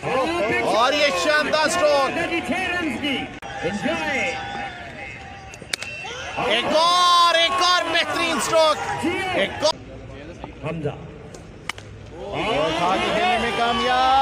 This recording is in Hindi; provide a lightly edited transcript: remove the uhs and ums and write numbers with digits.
और ये शानदार स्ट्रोक, एक और बेहतरीन स्ट्रोक, एक और हमजा खेलने में कामयाब।